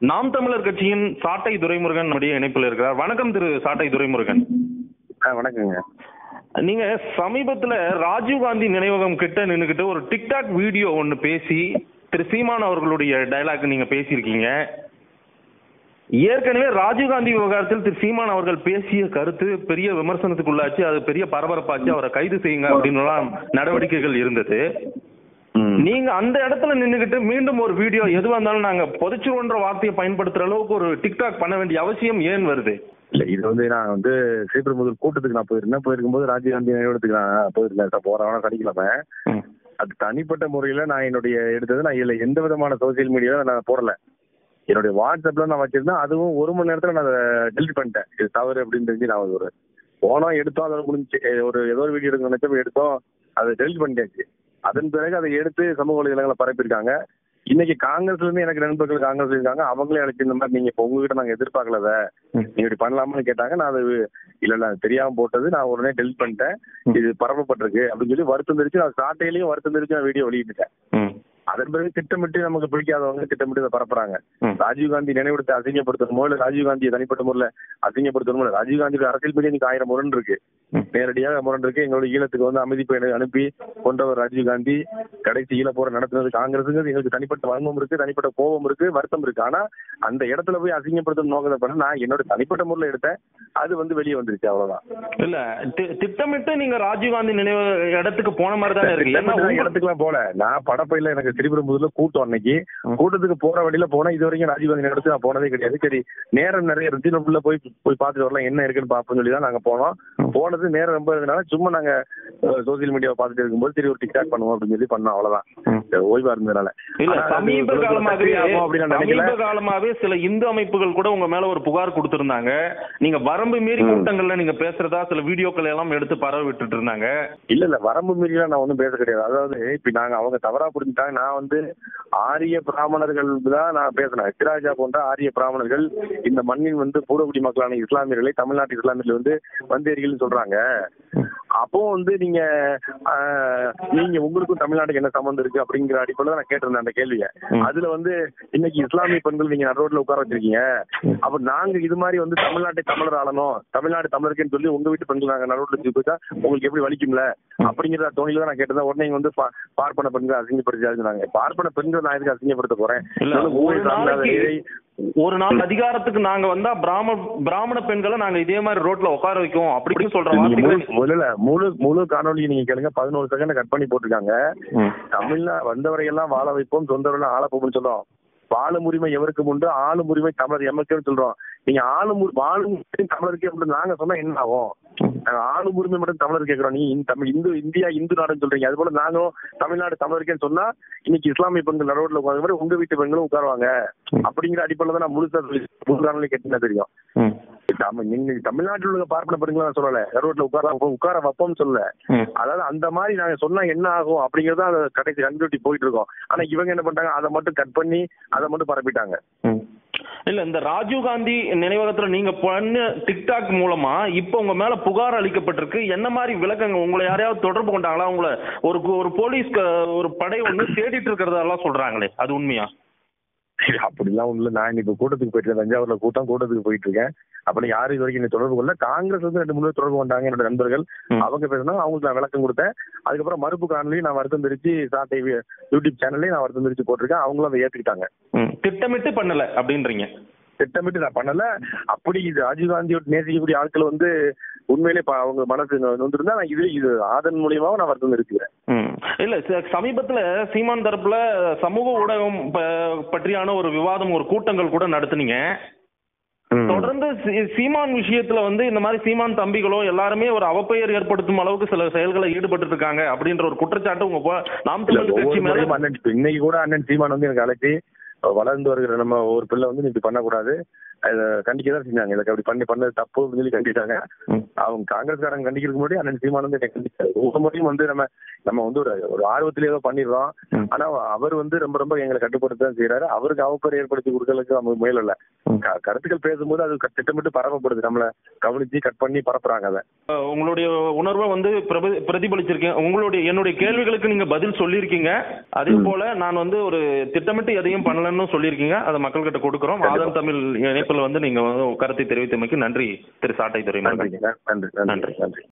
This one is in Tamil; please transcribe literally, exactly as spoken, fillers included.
நாம் தமிழர் கட்சியின் சாட்டை துரைமுருகன் நம்முடைய இணைப்பில் இருக்கிறார். வணக்கம் திரு சாட்டை துரைமுருகன். வணக்கங்க. நீங்க சமீபத்துல ராஜீவ்காந்தி நினைவகம் கிட்ட நின்னுகிட்டு ஒரு டிக்டாக் வீடியோ ஒன்னு பேசி திரு சீமான் அவர்களுடைய டயலாக் நீங்க பேசியிருக்கீங்க. ஏற்கனவே ராஜீவ்காந்தி விவகாரத்தில் திரு சீமான் அவர்கள் பேசிய கருத்து பெரிய விமர்சனத்துக்குள்ளாச்சு, அது பெரிய பரபரப்பாச்சு, அவரை கைது செய்யுங்க அப்படின்னு நடவடிக்கைகள் இருந்தது. நீங்க அந்த இடத்துல நின்னுகிட்டு மீண்டும் ஒரு வீடியோ எதுவா இருந்தாலும் நாங்க புதைச்சிருவோன்ற வார்த்தையை பயன்படுத்துற அளவுக்கு ஒரு டிக்டாக் பண்ண வேண்டிய அவசியம் ஏன் வருது? இல்ல, இது வந்து நான் வந்து சீக்கிரம் முதல் கூட்டத்துக்கு நான் போயிருந்தேன். போயிருக்கும்போது ராஜீவ்காந்தி நினைவகத்துக்கு நான் போயிருந்தேன் போறவன சனிக்கிழமை. அது தனிப்பட்ட முறையில நான் என்னுடைய எடுத்தது நான் இதுல எந்த விதமான சோசியல் மீடியாவில் நான் போடல. என்னுடைய வாட்ஸ்அப்ல நான் வச்சிருந்தேன். அதுவும் ஒரு மணி நேரத்துல நான் அதை டெலிட் பண்ணிட்டேன். இது தவறு அப்படின்னு தெரிஞ்சு நான் ஒரு போனோம் எடுத்தோம், அதோட முடிஞ்சு ஒரு ஏதோ ஒரு வீடியோ எடுக்க நினைச்சப்ப எடுத்தோம், அதை டெலிட் பண்ணிட்டாச்சு. அதன் பிறகு அதை எடுத்து சமூக வலைதளங்களை பரப்பியிருக்காங்க. இன்னைக்கு காங்கிரஸ்ல இருந்து எனக்கு நண்பர்கள் காங்கிரஸ் இருக்காங்க, அவங்களே அழைச்சி இந்த மாதிரி நீங்க இப்போ உங்ககிட்ட நாங்க எதிர்பார்க்கலத நீங்க இப்படி பண்ணலாமான்னு கேட்டாங்க. நான் அது இல்ல இல்ல தெரியாம போட்டது, நான் உடனே டெலிட் பண்ணிட்டேன், இது பரப்பப்பட்டிருக்கு அப்படின்னு சொல்லி வருத்தம் தெரிவிச்சு நான் சாட்டையிலையும் வருத்தம் தெரிவிச்சு நான் வீடியோ வெளியிட்டேன். அதன் பிறகு திட்டமிட்டு நமக்கு பிடிக்காதவங்க திட்டமிட்டு இதை பரப்புறாங்க. ராஜீவ்காந்தி நினைவிடத்தை அசிங்கப்படுத்தணுமோ இல்ல ராஜீவ்காந்தியை தனிப்பட்ட முறையில் அசிங்கப்படுத்தணுமோ இல்ல, ராஜீவ்காந்தியோட அரசியல் மீடியா இன்னைக்கு ஆயிரம் முரண் இருக்கு, நேரடியாக முரண் இருக்கு. எங்களோட ஈழத்துக்கு வந்து அமைதி பயணி அனுப்பி கொண்டவர் ராஜீவ்காந்தி, கடைசி ஈழ போற நடத்துனது காங்கிரஸுங்கிறது எங்களுக்கு தனிப்பட்ட வன்மம் இருக்கு, தனிப்பட்ட கோபம் இருக்கு, வருத்தம் இருக்கு. ஆனா அந்த இடத்துல போய் அசிங்கப்படுத்தணும் நோக்கத்தை பண்ண நான் என்னோட தனிப்பட்ட முறையில் எடுத்தேன், அது வந்து வெளியே வந்துருச்சு, அவ்வளவுதான். இல்ல திட்டமிட்டு நீங்க ராஜீவ்காந்தி நினைவு இடத்துக்கு போன மாதிரி தான் இருக்கு. இடத்துக்கு எல்லாம் போல, நான் படப்பையில எனக்கு திருப்பரம்பூர்ல கூட்டம், அன்னைக்கு கூட்டத்துக்கு போற வழியில போனா இது வரைக்கும் ராஜீவ்காந்தி இடத்துக்கு நான் போனதே கிடையாது. சரி நேரம் நிறைய இருந்து உள்ள போய் போய் பார்த்துட்டு வரலாம் என்ன இருக்குன்னு பாப்போம்னு சொல்லி தான் நாங்க போனோம். போனது நேரம் ரொம்ப இருந்தனால சும்மா நாங்க சோசியல் மீடியாவை பார்த்துட்டு இருக்கும்போது சரி ஒரு டிக்டாக் பண்ணுவோம் அப்படின்னு சொல்லி பண்ணோம், அவ்வளவுதான். ஓய்வா இருந்ததுனால. சமீப காலமாகவே சமீப காலமாவே சில இந்து அமைப்புகள் கூட உங்க மேல ஒரு புகார் கொடுத்திருந்தாங்க. நீங்க வரம்பு மீறி கூட்டங்கள்ல நீங்க பேசுறதா சில வீடியோக்கள் எல்லாம் எடுத்து பரவ விட்டுட்டு இருந்தாங்க. இல்ல இல்ல வரம்பு மீறிலாம் நான் ஒன்றும் பேச கிடையாது. அதாவது இப்ப நாங்க அவங்க தவறா புரிஞ்சுட்டாங்க. நான் வந்து ஆரிய பிராமணர்கள் தான் நான் பேசினேன். எத்திராஜா போன்ற ஆரிய பிராமணர்கள் இந்த மண்ணின் வந்து பூர்வகுடி மக்களான இஸ்லாமியர்களை தமிழ்நாட்டு இஸ்லாமியர்கள் வந்து வந்தேரிகள் சொல்றாங்க. அப்போ வந்து நீங்க நீங்க உங்களுக்கும் தமிழ்நாட்டுக்கு என்ன சம்பந்தம் இருக்கு அப்படிங்கிற அடிப்படையில் நான் கேட்டிருந்தேன் அந்த கேள்வியை. அதுல வந்து இன்னைக்கு இஸ்லாமிய பெண்கள் நீங்க நடுரோட்ல உட்கார வச்சிருக்கீங்க, அப்ப நாங்க இது மாதிரி வந்து தமிழ்நாட்டை தமிழர் ஆளணும், தமிழ்நாடு தமிழருக்குன்னு சொல்லி உங்க வீட்டு பெண்கள் நாங்க நடுரோட்ல வச்சு போயிட்டா உங்களுக்கு எப்படி வலிக்கும்ல அப்படிங்கிற தோணியில தான் நான் கேட்டிருந்தேன். உடனே இங்க வந்து பார்ப்பன பெண்கள் அசிங்கப்படுத்தி பார்ப்பன பெண்கள் நான் எதுக்கு அசிங்கப்படுத்த போறேன்? ஒரு நாள் அதிகாரத்துக்கு நாங்க வந்தா பிராம பிராமண பெண்களை நாங்க இதே மாதிரி ரோட்ல உட்கார வைக்கும் அப்படின்னு சொல்றோம். முழு முழு காணொலி நீங்க கேளுங்க, பதினோரு செகண்ட் கட் பண்ணி போட்டிருக்காங்க. தமிழ்நாடு வந்தவரை எல்லாம் வாழ வைப்போம், சொந்தவரெல்லாம் ஆளப்போம்னு சொல்றோம். வாழும் உரிமை எவருக்கு உண்டு, ஆளும் உரிமை தமிழர் எமக்குன்னு சொல்றோம். நீங்க ஆளும் வாழும் தமிழருக்கே உண்டு நாங்க சொன்னா என்ன ஆகும்? ஆளும் உரிமை மட்டும் தமிழர் கேட்கிறோம், நீ தமிழ் இந்து இந்தியா இந்து நாடுன்னு சொல்றீங்க. அது போல நாங்களும் தமிழ்நாடு தமிழருக்கேன்னு சொன்னா இன்னைக்கு இஸ்லாமிய பெண்கள் நடுவில் உட்கார மாதிரி உங்க வீட்டு பெண்களும் உட்காருவாங்க அப்படிங்கிற அடிப்படையில் தான் நான் முழுசா முழு கேட்டீங்கன்னா தெரியும். நீங்க தமிழ்நாட்டில் உள்ள பார்ப்பன பெண்கள் நான் சொல்லல, நடுரோட்ல உட்கார உட்கார வைப்போம்னு சொல்லல. அதாவது அந்த மாதிரி நாங்க சொன்னா என்ன ஆகும் அப்படிங்கறத அதை கடைசி கண்டுபிடி போயிட்டு இருக்கோம். ஆனா இவங்க என்ன பண்றாங்க, அதை மட்டும் கட் பண்ணி அதை மட்டும் பரப்பிட்டாங்க. இல்ல இந்த ராஜீவ்காந்தி நினைவகத்துல நீங்க பண்ண டிக்டாக் மூலமா இப்ப உங்க மேல புகார் அளிக்கப்பட்டிருக்கு. என்ன மாதிரி விளக்கங்க? உங்களை யாரையாவது தொடர்பு கொண்டாங்களா? உங்களை ஒரு ஒரு போலீஸ் ஒரு படை ஒண்ணு தேடிட்டு இருக்கிறதெல்லாம் சொல்றாங்களே, அது உண்மையா? அப்படிலாம் ஒண்ணு இல்ல. நான் இப்ப கூட்டத்துக்கு போயிட்டு தஞ்சாவூர்ல கூட்டம் கூட்டத்துக்கு போயிட்டு இருக்கேன். அப்படி யாரும் இது வரைக்கும் தொடர்பு கொள்ள. காங்கிரஸ் வந்து ரெண்டு மூணு தொடர்பு கொண்டாங்க என்னோட நண்பர்கள், அவங்க பேசினா அவங்களுக்கு நான் விளக்கம் கொடுத்தேன். அதுக்கப்புறம் மறுப்பு காணொலி நான் வருத்தம் தெரிவிச்சு சாட்டை யூடியூப் சேனல்லையும் நான் வருத்தம் தெரிவிச்சு போட்டிருக்கேன். அவங்களும் அதை ஏத்துக்கிட்டாங்க. திட்டமிட்டு பண்ணல அப்படின்றீங்க? திட்டமிட்டு நான் பண்ணல. அப்படி இது ராஜீவ்காந்தியோட நேசிக்கக்கூடிய ஆட்கள் வந்து உண்மையிலே அவங்க மனசு நொந்திருந்தா நான் இது இது அதன் மூலியமாவும் நான் வருத்தம் இருக்கிறேன். இல்ல சமீபத்துல சீமான் தரப்புல சமூக ஊடகம் பற்றியான ஒரு விவாதம் ஒரு கூட்டங்கள் கூட நடத்துனீங்க. தொடர்ந்து சீமான் விஷயத்துல வந்து இந்த மாதிரி சீமான் தம்பிகளோ எல்லாருமே ஒரு அவப்பெயர் ஏற்படுத்தும் அளவுக்கு சில செயல்களை ஈடுபட்டு இருக்காங்க அப்படின்ற ஒரு குற்றச்சாட்டு உங்க நாம் தமிழர் கட்சி மேல. இன்னைக்கு கூட அண்ணன் சீமான் வந்து எனக்கு அழைச்சி வளர்ந்து வருகிற நம்ம ஒரு பிள்ளை வந்து இப்படி பண்ணக்கூடாது, அதை கண்டிக்கதான் செஞ்சாங்க. இதுக்கு அப்படி பண்ணி பண்ணது தப்பு அப்படின்னு சொல்லி கண்டிட்டாங்க. அவங்க காங்கிரஸ்காரங்க கண்டிக்கிறதுக்கு முன்னாடி அண்ணன் சீமான் வந்து எனக்கு கண்டிச்சாரு. ஒவ்வொரு முறையும் வந்து நம்ம நம்ம வந்து ஒரு ஒரு ஆர்வத்திலே ஏதோ பண்ணிடுறோம். ஆனா அவர் வந்து ரொம்ப ரொம்ப எங்களை கட்டுப்படுத்த தான் செய்யறாரு. அவருக்கு அவப்பெயர் ஏற்படுத்தி கொடுக்கறதுக்கு நம்ம முயல இல்ல. கருத்துக்கள் பேசும்போது அது திட்டமிட்டு பரப்பப்படுது, நம்மளை கவனிச்சு கட் பண்ணி பரப்புறாங்க அதை. அஹ், உங்களுடைய உணர்வை வந்து பிரப- பிரதிபலிச்சிருக்கீங்க. உங்களுடைய என்னுடைய கேள்விகளுக்கு நீங்க பதில் சொல்லியிருக்கீங்க. அதே போல நான் வந்து ஒரு திட்டமிட்டு எதையும் பண்ணலன்னு சொல்லியிருக்கீங்க. அதை மக்கள்கிட்ட கொடுக்குறோம். ஆதன் தமிழ் இணைப்பில் வந்து நீங்க வந்து கருத்தை தெரிவித்தமைக்கு நன்றி திரு சாட்டை துறைமுருகன். நன்றி நன்றி நன்றி நன்றி.